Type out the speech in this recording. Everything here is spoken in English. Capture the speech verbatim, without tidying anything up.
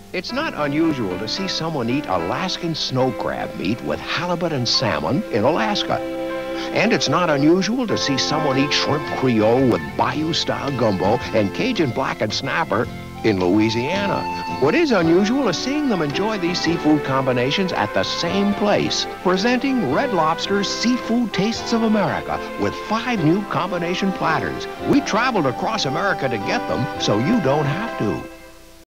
It's not unusual to see someone eat Alaskan snow crab meat with halibut and salmon in Alaska. And it's not unusual to see someone eat shrimp creole with bayou-style gumbo and Cajun blackened snapper in Louisiana. What is unusual is seeing them enjoy these seafood combinations at the same place, presenting Red Lobster's Seafood Tastes of America with five new combination platters. We traveled across America to get them, so you don't have to.